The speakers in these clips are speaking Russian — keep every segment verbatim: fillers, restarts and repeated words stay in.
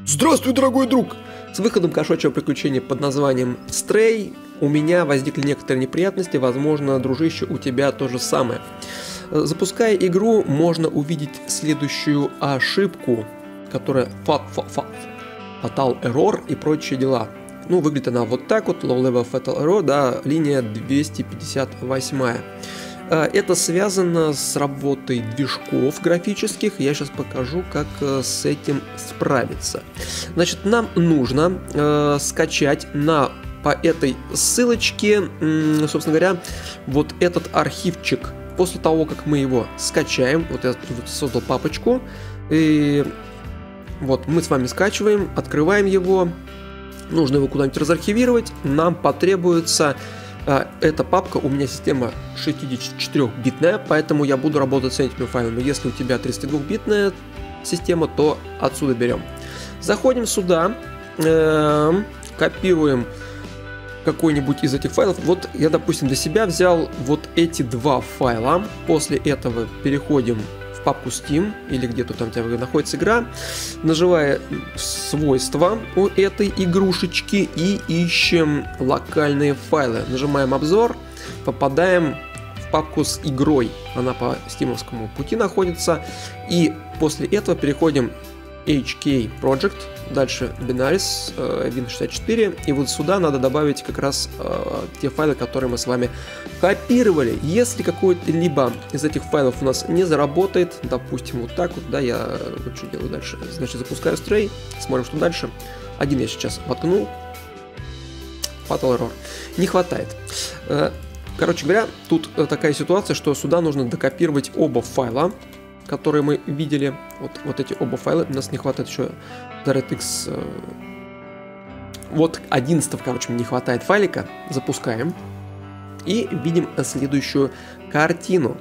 Здравствуй, дорогой друг! С выходом кошачьего приключения под названием Stray у меня возникли некоторые неприятности, возможно, дружище, у тебя то же самое. Запуская игру, можно увидеть следующую ошибку, которая Fatal Error и прочие дела. Ну, выглядит она вот так вот, Low Level Fatal Error, да, линия двести пятьдесят восемь. Это связано с работой движков графических. Я сейчас покажу, как с этим справиться. Значит, нам нужно э, скачать на по этой ссылочке, э, собственно говоря, вот этот архивчик. После того, как мы его скачаем, вот я тут создал папочку, и вот мы с вами скачиваем, открываем его. Нужно его куда-нибудь разархивировать. Нам потребуется... Эта папка, у меня система шестидесятичетырёхбитная, поэтому я буду работать с этими файлами. Если у тебя тридцатидвухбитная система, то отсюда берем. Заходим сюда, э, копируем какой-нибудь из этих файлов. Вот я, допустим, для себя взял вот эти два файла. После этого переходим в папку Steam, или где-то там у тебя находится игра, нажимая свойства у этой игрушечки и ищем локальные файлы. Нажимаем обзор, попадаем в папку с игрой. Она по стимовскому пути находится. И после этого переходим эйч кей Project, дальше Benaris, э, Win шестьдесят четыре, и вот сюда надо добавить как раз э, те файлы, которые мы с вами копировали. Если какой-либо из этих файлов у нас не заработает, допустим, вот так вот, да, я вот что делаю дальше, значит, запускаю Stray, смотрим, что дальше. Один я сейчас воткнул, Fatal Error, не хватает. Э, короче говоря, тут такая ситуация, что сюда нужно докопировать оба файла, которые мы видели. Вот, вот эти оба файла. У нас не хватает еще DirectX. Э, вот одиннадцатого, короче, не хватает файлика. Запускаем. И видим следующую картину.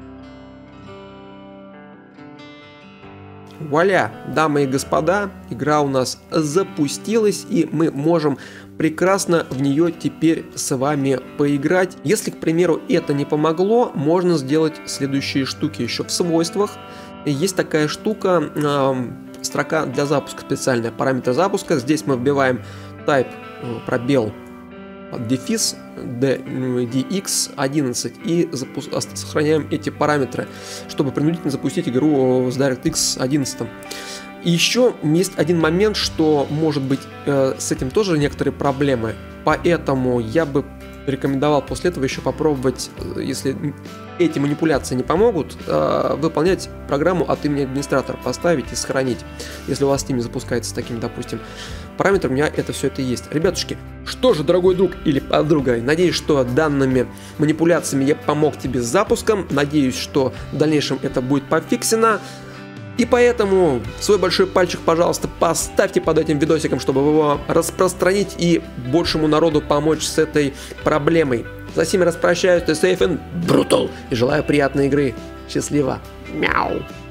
Вуаля, дамы и господа, игра у нас запустилась, и мы можем прекрасно в нее теперь с вами поиграть. Если, к примеру, это не помогло, можно сделать следующие штуки. Еще в свойствах есть такая штука, э, строка для запуска специальная, параметр запуска. Здесь мы вбиваем type, пробел, дефис, ди икс одиннадцать и запуск... сохраняем эти параметры, чтобы принудительно запустить игру с DirectX одиннадцать. И еще есть один момент, что может быть э, с этим тоже некоторые проблемы, поэтому я бы рекомендовал после этого еще попробовать, если эти манипуляции не помогут, э, выполнять программу от имени администратора, поставить и сохранить. Если у вас Steam запускается с таким, допустим, параметром, у меня это все это есть. Ребятушки, что же, дорогой друг или подруга, надеюсь, что данными манипуляциями я помог тебе с запуском, надеюсь, что в дальнейшем это будет пофиксено. И поэтому свой большой пальчик, пожалуйста, поставьте под этим видосиком, чтобы его распространить и большему народу помочь с этой проблемой. За всеми распрощаюсь, ты safe and brutal, и желаю приятной игры. Счастливо. Мяу.